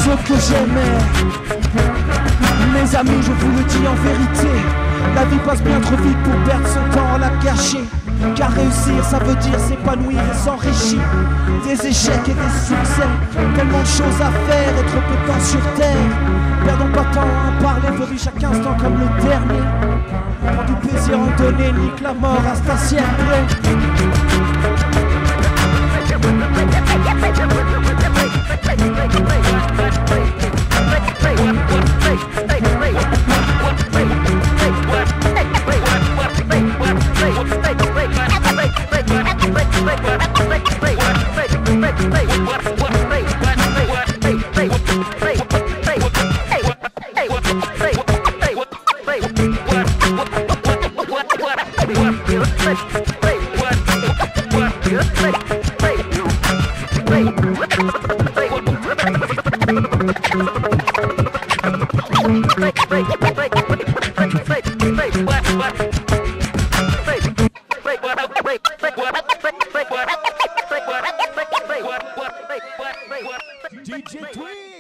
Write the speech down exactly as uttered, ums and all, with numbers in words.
ceux que j'aimais. Mes amis, je vous le dis en vérité, la vie passe bien trop vite pour perdre son temps à la gâcher. Car réussir, ça veut dire s'épanouir et s'enrichir. Des échecs et des succès, tellement de choses à faire et trop peu de temps sur terre. Perdons pas de temps à en parler, veuille chaque instant comme le dernier. Prends du plaisir en donner, nique la mort, hasta siempre. D J Tweed.